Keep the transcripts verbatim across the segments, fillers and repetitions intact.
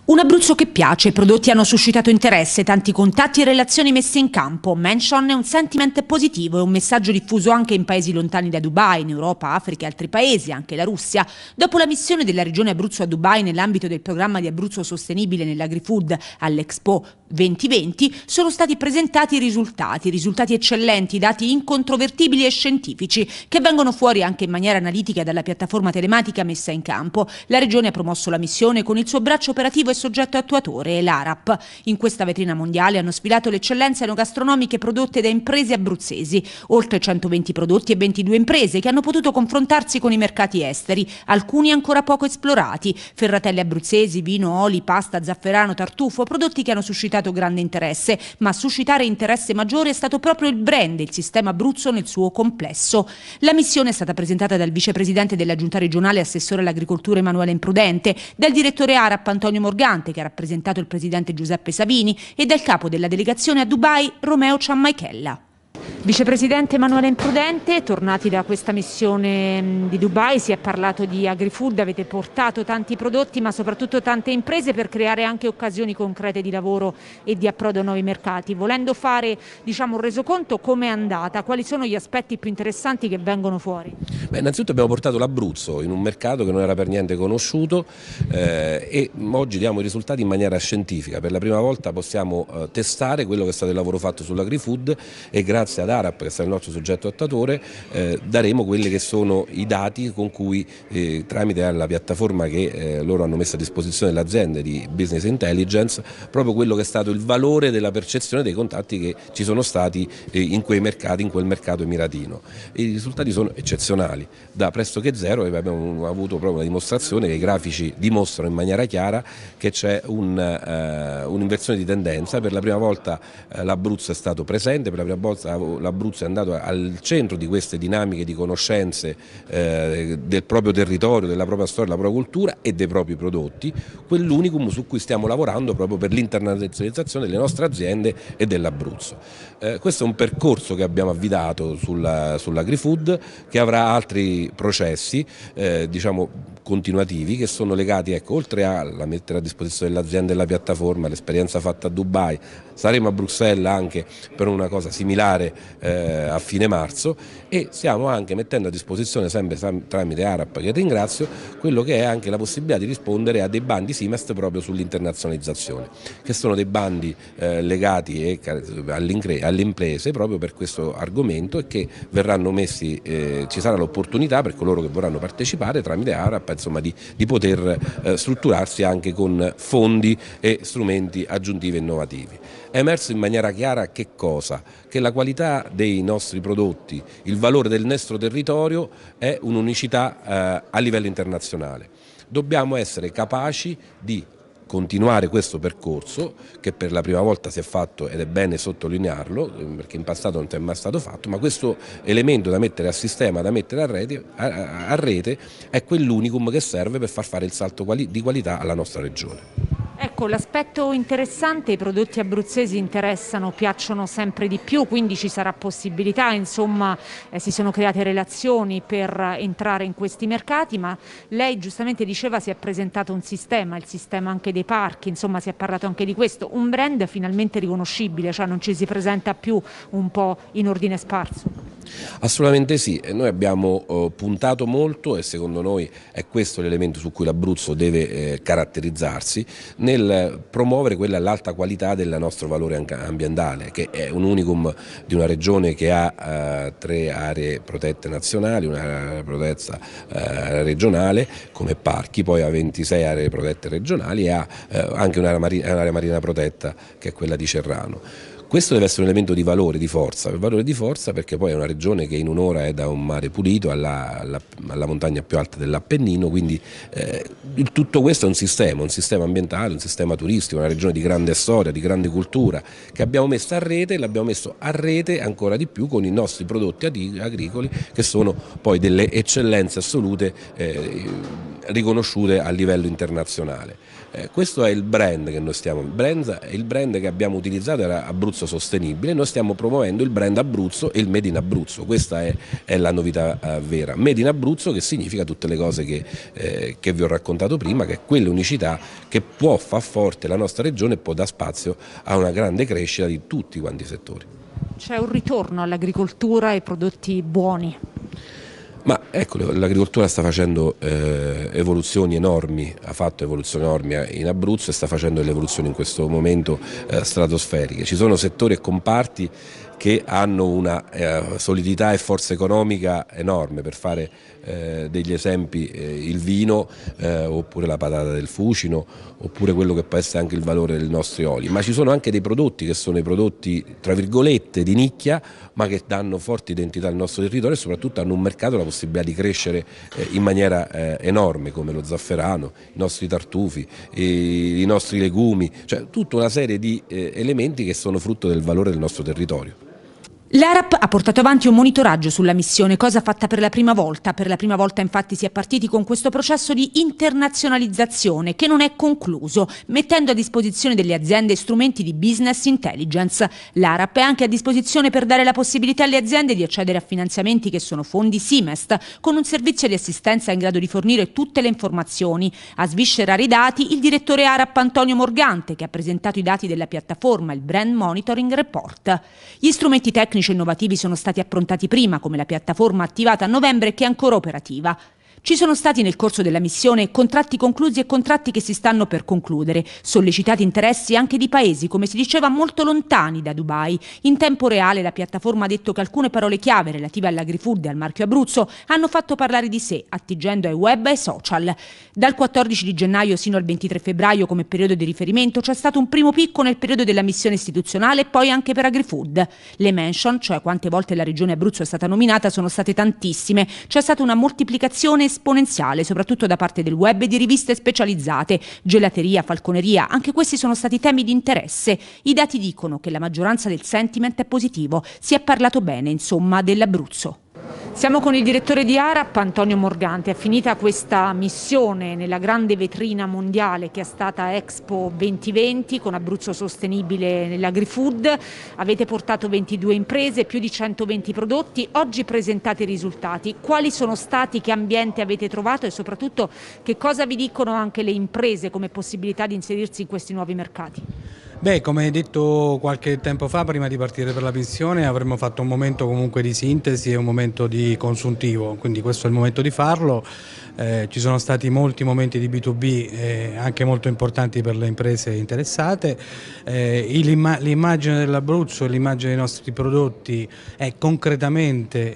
Un Abruzzo che piace, i prodotti hanno suscitato interesse, tanti contatti e relazioni messe in campo. Mention è un sentiment positivo e un messaggio diffuso anche in paesi lontani da Dubai, in Europa, Africa e altri paesi, anche la Russia. Dopo la missione della regione Abruzzo a Dubai nell'ambito del programma di Abruzzo Sostenibile nell'Agri-Food all'Expo duemilaventi, sono stati presentati i risultati, risultati eccellenti, dati incontrovertibili e scientifici, che vengono fuori anche in maniera analitica dalla piattaforma telematica messa in campo. La regione ha promosso la missione con il suo braccio operativo e soggetto attuatore, l'ARAP. In questa vetrina mondiale hanno sfilato le eccellenze enogastronomiche prodotte da imprese abruzzesi, oltre centoventi prodotti e ventidue imprese che hanno potuto confrontarsi con i mercati esteri, alcuni ancora poco esplorati: ferratelli abruzzesi, vino, oli, pasta, zafferano, tartufo, prodotti che hanno suscitato grande interesse, ma a suscitare interesse maggiore è stato proprio il brand, il sistema Abruzzo nel suo complesso. La missione è stata presentata dal vicepresidente della giunta regionale e assessore all'agricoltura Emanuele Imprudente, dal direttore ARAP Antonio Morgante, che ha rappresentato il presidente Giuseppe Savini, e dal capo della delegazione a Dubai Romeo Ciammaichella. Vicepresidente Emanuele Imprudente, tornati da questa missione di Dubai, si è parlato di agri-food, avete portato tanti prodotti ma soprattutto tante imprese per creare anche occasioni concrete di lavoro e di approdo a nuovi mercati. Volendo fare, diciamo, un resoconto, come è andata? Quali sono gli aspetti più interessanti che vengono fuori? Beh, innanzitutto abbiamo portato l'Abruzzo in un mercato che non era per niente conosciuto eh, e oggi diamo i risultati in maniera scientifica. Per la prima volta possiamo eh, testare quello che è stato il lavoro fatto sull'agri-food e grazie ad ARAP, che sarà il nostro soggetto attuatore, eh, daremo quelli che sono i dati con cui eh, tramite la piattaforma che eh, loro hanno messo a disposizione delle aziende di business intelligence, proprio quello che è stato il valore della percezione dei contatti che ci sono stati eh, in quei mercati, in quel mercato emiratino. I risultati sono eccezionali, da pressoché zero, e abbiamo avuto proprio la dimostrazione che i grafici dimostrano in maniera chiara che c'è un, eh, un'inversione di tendenza. Per la prima volta eh, l'Abruzzo è stato presente, per la prima volta l'Abruzzo è andato al centro di queste dinamiche di conoscenze eh, del proprio territorio, della propria storia, della propria cultura e dei propri prodotti, quell'unicum su cui stiamo lavorando proprio per l'internazionalizzazione delle nostre aziende e dell'Abruzzo. Eh, questo è un percorso che abbiamo avviato sulla, sull'agri-food, che avrà altri processi eh, diciamo continuativi, che sono legati, ecco, oltre a mettere a disposizione dell'azienda e la piattaforma, l'esperienza fatta a Dubai, saremo a Bruxelles anche per una cosa similare eh, a fine marzo, e stiamo anche mettendo a disposizione, sempre tramite ARAP, che ringrazio, quello che è anche la possibilità di rispondere a dei bandi SIMEST proprio sull'internazionalizzazione, che sono dei bandi eh, legati alle imprese proprio per questo argomento, e che verranno messi, eh, ci sarà l'opportunità per coloro che vorranno partecipare tramite ARAP, insomma, di, di poter eh, strutturarsi anche con fondi e strumenti aggiuntivi e innovativi. È emerso in maniera chiara che cosa? Che la qualità dei nostri prodotti, il valore del nostro territorio è un'unicità eh, a livello internazionale. Dobbiamo essere capaci di continuare questo percorso, che per la prima volta si è fatto, ed è bene sottolinearlo perché in passato non è mai stato fatto, ma questo elemento da mettere a sistema, da mettere a rete, a, a rete è quell'unicum che serve per far fare il salto quali, di qualità alla nostra regione. Ecco, l'aspetto interessante: i prodotti abruzzesi interessano, piacciono sempre di più, quindi ci sarà possibilità, insomma, eh, si sono create relazioni per entrare in questi mercati, ma lei giustamente diceva si è presentato un sistema, il sistema anche dei parchi, insomma si è parlato anche di questo, un brand finalmente riconoscibile, cioè non ci si presenta più un po' in ordine sparso. Assolutamente sì, noi abbiamo eh, puntato molto, e secondo noi è questo l'elemento su cui l'Abruzzo deve eh, caratterizzarsi, nel promuovere quella l'alta qualità del nostro valore ambientale, che è un unicum di una regione che ha eh, tre aree protette nazionali, un'area protetta eh, regionale come parchi, poi ha ventisei aree protette regionali e ha eh, anche un'area marina, un'area marina protetta, che è quella di Cerrano. Questo deve essere un elemento di valore, di forza, valore di forza perché poi è una regione che in un'ora è da un mare pulito alla, alla, alla montagna più alta dell'Appennino, quindi eh, tutto questo è un sistema, un sistema ambientale, un sistema turistico, una regione di grande storia, di grande cultura, che abbiamo messo a rete, e l'abbiamo messo a rete ancora di più con i nostri prodotti agricoli, che sono poi delle eccellenze assolute eh, riconosciute a livello internazionale. Eh, questo è il brand che noi stiamo, brand, il brand che abbiamo utilizzato era Abruzzo Sostenibile, noi stiamo promuovendo il brand Abruzzo e il Made in Abruzzo, questa è, è la novità eh, vera. Made in Abruzzo che significa tutte le cose che, eh, che vi ho raccontato prima, che è quell'unicità che può far forte la nostra regione e può dare spazio a una grande crescita di tutti quanti i settori. C'è un ritorno all'agricoltura e ai prodotti buoni? Ma ecco, l'agricoltura sta facendo eh, evoluzioni enormi, ha fatto evoluzioni enormi in Abruzzo e sta facendo delle evoluzioni in questo momento eh, stratosferiche. Ci sono settori e comparti che hanno una eh, solidità e forza economica enorme, per fare eh, degli esempi eh, il vino eh, oppure la patata del Fucino oppure quello che può essere anche il valore dei nostri oli, ma ci sono anche dei prodotti che sono i prodotti tra virgolette di nicchia ma che danno forte identità al nostro territorio e soprattutto hanno un mercato, la possibilità di crescere eh, in maniera eh, enorme, come lo zafferano, i nostri tartufi, i, i nostri legumi, cioè tutta una serie di eh, elementi che sono frutto del valore del nostro territorio. L'ARAP ha portato avanti un monitoraggio sulla missione, cosa fatta per la prima volta. Per la prima volta infatti si è partiti con questo processo di internazionalizzazione che non è concluso, mettendo a disposizione delle aziende strumenti di business intelligence. L'ARAP è anche a disposizione per dare la possibilità alle aziende di accedere a finanziamenti che sono fondi Simest, con un servizio di assistenza in grado di fornire tutte le informazioni. A sviscerare i dati il direttore ARAP Antonio Morgante, che ha presentato i dati della piattaforma, il Brand Monitoring Report. Gli strumenti tecnici innovativi sono stati approntati prima, come la piattaforma attivata a novembre e che è ancora operativa. Ci sono stati nel corso della missione contratti conclusi e contratti che si stanno per concludere, sollecitati interessi anche di paesi, come si diceva, molto lontani da Dubai. In tempo reale la piattaforma ha detto che alcune parole chiave relative all'agrifood e al marchio Abruzzo hanno fatto parlare di sé, attingendo ai web e ai social. Dal quattordici di gennaio sino al ventitré febbraio come periodo di riferimento c'è stato un primo picco nel periodo della missione istituzionale e poi anche per agrifood. Le mention, cioè quante volte la regione Abruzzo è stata nominata, sono state tantissime. C'è stata una moltiplicazione esponenziale, soprattutto da parte del web e di riviste specializzate, gelateria, falconeria, anche questi sono stati temi di interesse. I dati dicono che la maggioranza del sentiment è positivo, si è parlato bene, insomma, dell'Abruzzo. Siamo con il direttore di ARAP, Antonio Morgante. È finita questa missione nella grande vetrina mondiale che è stata Expo duemilaventi con Abruzzo Sostenibile nell'agrifood. Avete portato ventidue imprese, più di centoventi prodotti. Oggi presentate i risultati. Quali sono stati, che ambiente avete trovato e soprattutto che cosa vi dicono anche le imprese come possibilità di inserirsi in questi nuovi mercati? Beh, come detto qualche tempo fa, prima di partire per la missione, avremmo fatto un momento comunque di sintesi e un momento di consuntivo, quindi questo è il momento di farlo. Eh, ci sono stati molti momenti di B due B eh, anche molto importanti per le imprese interessate. Eh, l'immagine dell'Abruzzo e l'immagine dei nostri prodotti è concretamente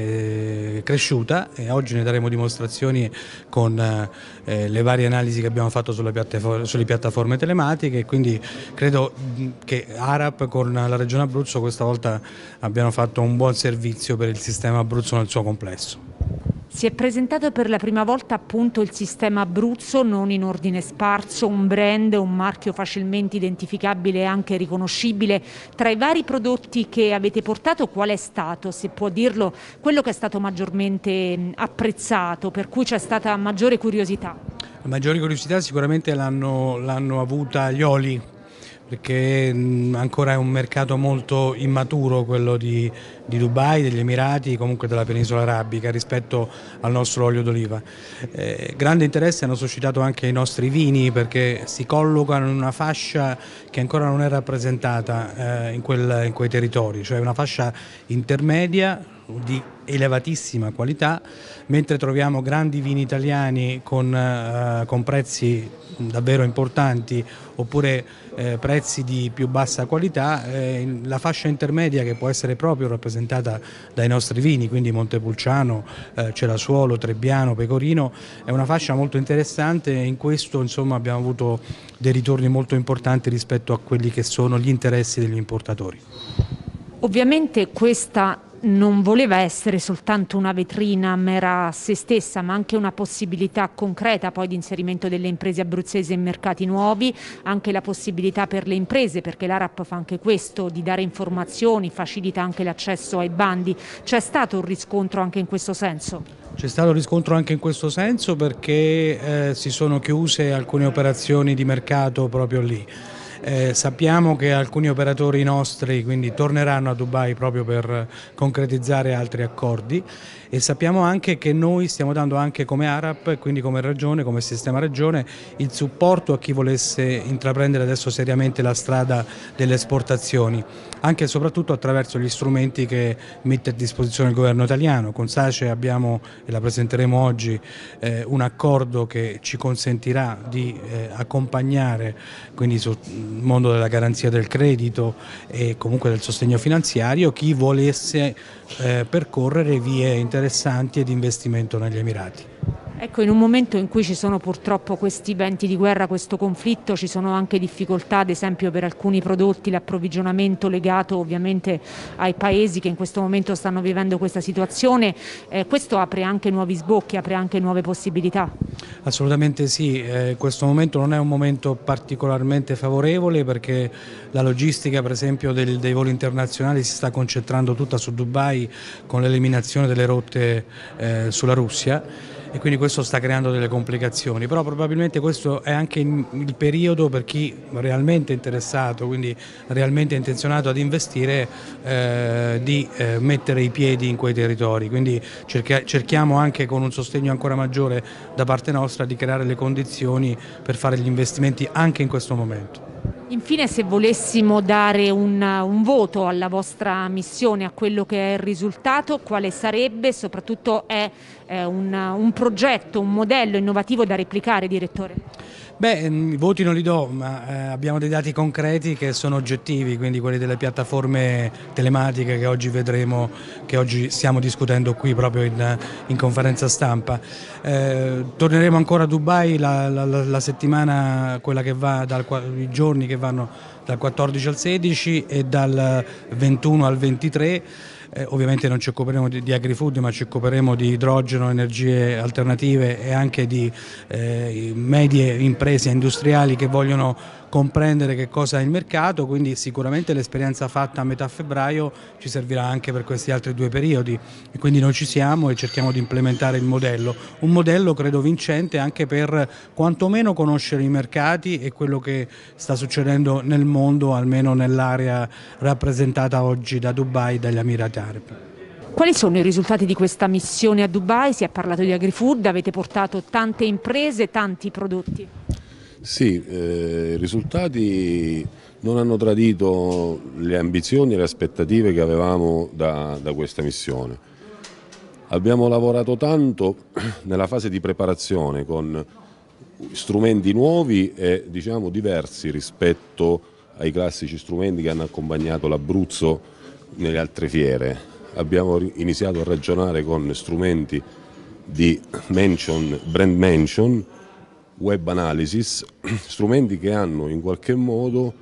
eh, cresciuta e oggi ne daremo dimostrazioni con eh, le varie analisi che abbiamo fatto sulle piattaforme, sulle piattaforme telematiche, quindi credo che ARAP con la Regione Abruzzo questa volta abbiano fatto un buon servizio per il sistema Abruzzo nel suo complesso. Si è presentato per la prima volta appunto il sistema Abruzzo, non in ordine sparso, un brand, un marchio facilmente identificabile e anche riconoscibile. Tra i vari prodotti che avete portato, qual è stato, se può dirlo, quello che è stato maggiormente apprezzato, per cui c'è stata maggiore curiosità? La maggiore curiosità sicuramente l'hanno l'hanno avuta gli oli, perché ancora è un mercato molto immaturo quello di, di Dubai, degli Emirati, comunque della penisola arabica rispetto al nostro olio d'oliva. Eh, grande interesse hanno suscitato anche i nostri vini perché si collocano in una fascia che ancora non è rappresentata eh, in, quel, in quei territori, cioè una fascia intermedia di elevatissima qualità, mentre troviamo grandi vini italiani con, eh, con prezzi davvero importanti oppure eh, prezzi di più bassa qualità, eh, la fascia intermedia che può essere proprio rappresentata dai nostri vini, quindi Montepulciano, eh, Celasuolo, Trebbiano, Pecorino, è una fascia molto interessante e in questo insomma abbiamo avuto dei ritorni molto importanti rispetto a quelli che sono gli interessi degli importatori. Ovviamente questa non voleva essere soltanto una vetrina mera a se stessa, ma anche una possibilità concreta poi di inserimento delle imprese abruzzesi in mercati nuovi, anche la possibilità per le imprese, perché l'ARAP fa anche questo, di dare informazioni, facilita anche l'accesso ai bandi. C'è stato un riscontro anche in questo senso? C'è stato riscontro anche in questo senso perché eh, si sono chiuse alcune operazioni di mercato proprio lì. Eh, sappiamo che alcuni operatori nostri quindi torneranno a Dubai proprio per concretizzare altri accordi e sappiamo anche che noi stiamo dando anche come ARAP, quindi come regione, come sistema regione, il supporto a chi volesse intraprendere adesso seriamente la strada delle esportazioni, anche e soprattutto attraverso gli strumenti che mette a disposizione il governo italiano. Con SACE abbiamo, e la presenteremo oggi, eh, un accordo che ci consentirà di eh, accompagnare quindi sul mondo della garanzia del credito e comunque del sostegno finanziario chi volesse eh, percorrere vie interessanti ed investimento negli Emirati. Ecco, in un momento in cui ci sono purtroppo questi venti di guerra, questo conflitto, ci sono anche difficoltà, ad esempio per alcuni prodotti, l'approvvigionamento legato ovviamente ai paesi che in questo momento stanno vivendo questa situazione, eh, questo apre anche nuovi sbocchi, apre anche nuove possibilità? Assolutamente sì, eh, questo momento non è un momento particolarmente favorevole perché la logistica per esempio del, dei voli internazionali si sta concentrando tutta su Dubai con l'eliminazione delle rotte eh, sulla Russia. E quindi questo sta creando delle complicazioni, però probabilmente questo è anche il periodo per chi realmente è interessato, quindi realmente intenzionato ad investire, eh, di eh, mettere i piedi in quei territori, quindi cerca, cerchiamo anche con un sostegno ancora maggiore da parte nostra di creare le condizioni per fare gli investimenti anche in questo momento. Infine, se volessimo dare un, un voto alla vostra missione, a quello che è il risultato, quale sarebbe? Soprattutto è eh, un, un progetto, un modello innovativo da replicare, direttore? Beh, i voti non li do, ma eh, abbiamo dei dati concreti che sono oggettivi, quindi quelli delle piattaforme telematiche che oggi vedremo, che oggi stiamo discutendo qui proprio in, in conferenza stampa. Eh, torneremo ancora a Dubai la, la, la settimana, quella che va, dal, i giorni che vanno dal quattordici al sedici e dal ventuno al ventitré. Eh, ovviamente non ci occuperemo di, di agri-food, ma ci occuperemo di idrogeno, energie alternative e anche di eh, medie imprese industriali che vogliono comprendere che cosa è il mercato, quindi sicuramente l'esperienza fatta a metà febbraio ci servirà anche per questi altri due periodi e quindi noi ci siamo e cerchiamo di implementare il modello, un modello credo vincente anche per quantomeno conoscere i mercati e quello che sta succedendo nel mondo, almeno nell'area rappresentata oggi da Dubai e dagli Emirati Arabi. Quali sono i risultati di questa missione a Dubai? Si è parlato di agri-food, avete portato tante imprese, tanti prodotti. Sì, eh, i risultati non hanno tradito le ambizioni e le aspettative che avevamo da, da questa missione. Abbiamo lavorato tanto nella fase di preparazione con strumenti nuovi e diciamo diversi rispetto ai classici strumenti che hanno accompagnato l'Abruzzo nelle altre fiere. Abbiamo iniziato a ragionare con strumenti di mention, brand mention, web analysis, strumenti che hanno in qualche modo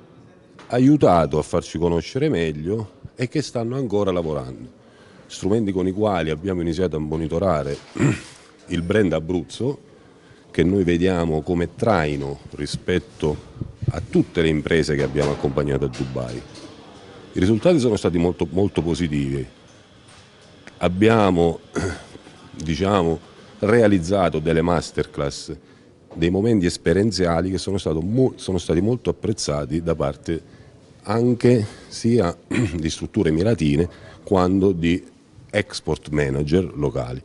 aiutato a farci conoscere meglio e che stanno ancora lavorando. Strumenti con i quali abbiamo iniziato a monitorare il brand Abruzzo, che noi vediamo come traino rispetto a tutte le imprese che abbiamo accompagnato a Dubai. I risultati sono stati molto, molto positivi. Abbiamo diciamo, realizzato delle masterclass, dei momenti esperienziali che sono, stato mo sono stati molto apprezzati da parte anche sia di strutture emiratine quanto di export manager locali.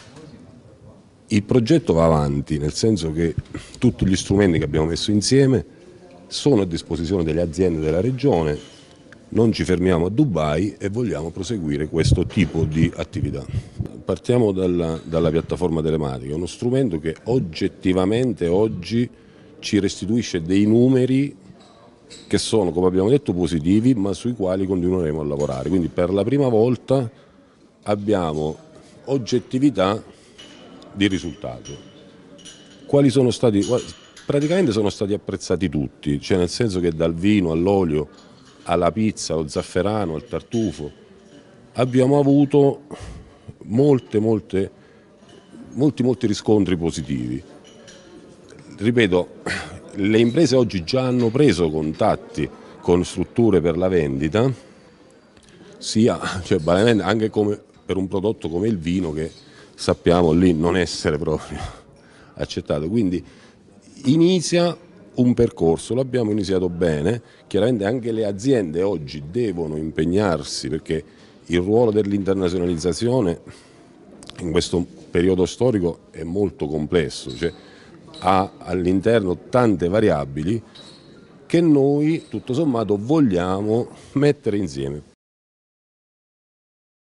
Il progetto va avanti, nel senso che tutti gli strumenti che abbiamo messo insieme sono a disposizione delle aziende della regione, non ci fermiamo a Dubai e vogliamo proseguire questo tipo di attività. Partiamo dalla, dalla piattaforma telematica, uno strumento che oggettivamente oggi ci restituisce dei numeri che sono, come abbiamo detto, positivi, ma sui quali continueremo a lavorare. Quindi per la prima volta abbiamo oggettività di risultato. Quali sono stati? Praticamente sono stati apprezzati tutti, cioè nel senso che dal vino all'olio alla pizza, allo zafferano, al tartufo, abbiamo avuto molte, molte, molti, molti riscontri positivi. Ripeto, le imprese oggi già hanno preso contatti con strutture per la vendita, sia cioè, anche come per un prodotto come il vino che sappiamo lì non essere proprio accettato. Quindi inizia un percorso, l'abbiamo iniziato bene, chiaramente anche le aziende oggi devono impegnarsi perché il ruolo dell'internazionalizzazione in questo periodo storico è molto complesso, cioè ha all'interno tante variabili che noi tutto sommato vogliamo mettere insieme.